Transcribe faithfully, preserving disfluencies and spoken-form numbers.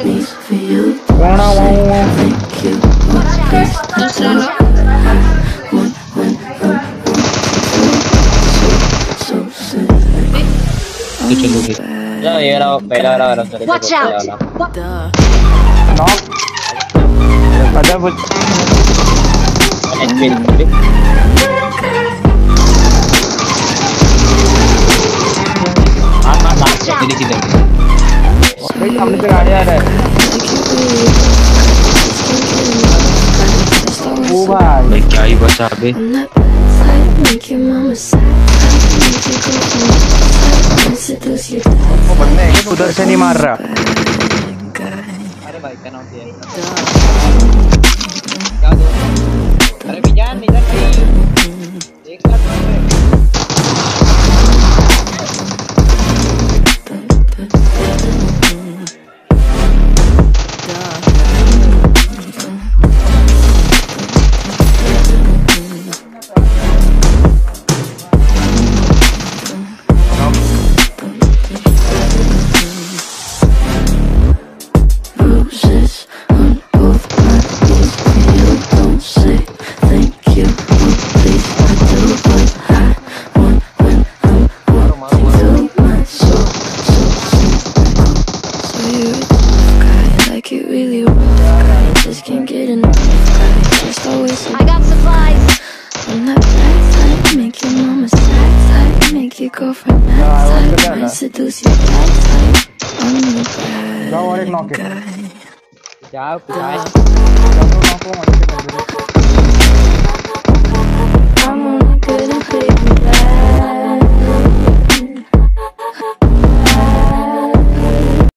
Kona mau. Ya, ये रहा पहला वाला वाला sir Watch out! Knock. Ada but. आना लास्ट ये किधर भाई सामने से गाड़ी आ रहा है ओ भाई भाई क्या ही बचा बे वो बंदे हैं उधर से नहीं मार रहा अरे भाई क्या नाम है क्या दो अरे विजान इधर नहीं एक साथ मार रहे I got supplies. I'm that bad type, make your mama sad type, make your girlfriend mad type, might seduce your bad type. I'm the bad guy. जाओ कुछ I'm only good at playing.